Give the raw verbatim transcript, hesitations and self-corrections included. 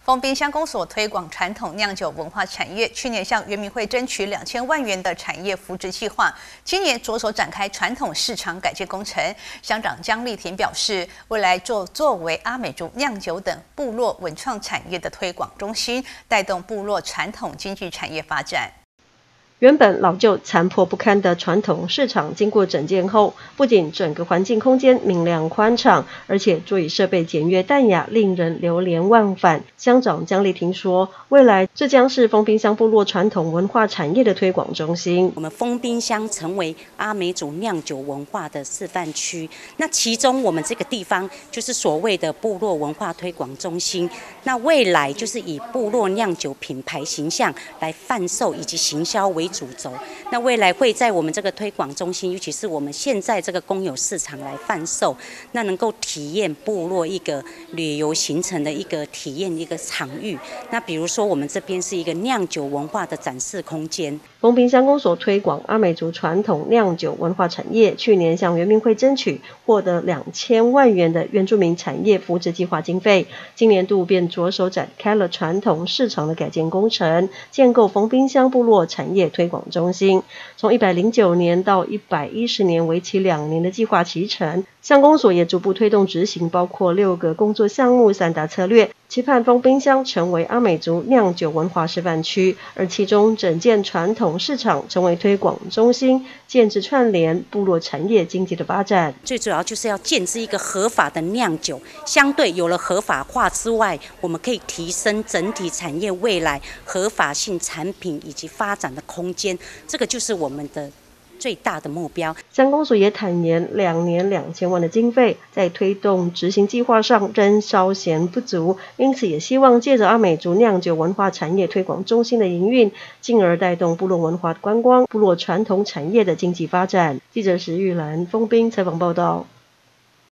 丰滨乡公所推广传统酿酒文化产业，去年向原民会争取两千万元的产业扶植计划，今年着手展开传统市场改建工程。乡长江丽婷表示，未来做作为阿美族酿酒等部落文创产业的推广中心，带动部落传统经济产业发展。 原本老旧残破不堪的传统市场，经过整建后，不仅整个环境空间明亮宽敞，而且桌椅设备简约淡雅，令人流连忘返。乡长江丽婷说，未来这将是丰滨乡部落传统文化产业的推广中心。 我们丰滨乡成为阿美族酿酒文化的示范区，那其中我们这个地方就是所谓的部落文化推广中心。那未来就是以部落酿酒品牌形象来贩售以及行销为主轴，那未来会在我们这个推广中心，尤其是我们现在这个公有市场来贩售，那能够体验部落一个旅游行程的一个体验一个场域。那比如说，我们这边是一个酿酒文化的展示空间。 丰滨乡公所推广阿美族传统酿酒文化产业，去年向原民会争取获得两千万元的原住民产业扶植计划经费，今年度便着手展开了传统市场的改建工程，建构丰滨乡部落产业推广中心。从一百零九年到一百一十年，为期两年的计划期程，乡公所也逐步推动执行，包括六个工作项目、三大策略，期盼丰滨乡成为阿美族酿酒文化示范区，而其中整建传统市场成为推广中心，建制串联部落产业经济的发展。 最主要就是要建制一个合法的酿酒，相对有了合法化之外，我们可以提升整体产业未来合法性产品以及发展的空间，这个就是我们的最大的目标。 乡公所也坦言，两年两千万的经费在推动执行计划上仍稍显不足，因此也希望借着阿美族酿酒文化产业推广中心的营运，进而带动部落文化观光、部落传统产业的经济发展。记者石玉兰丰滨采访报道。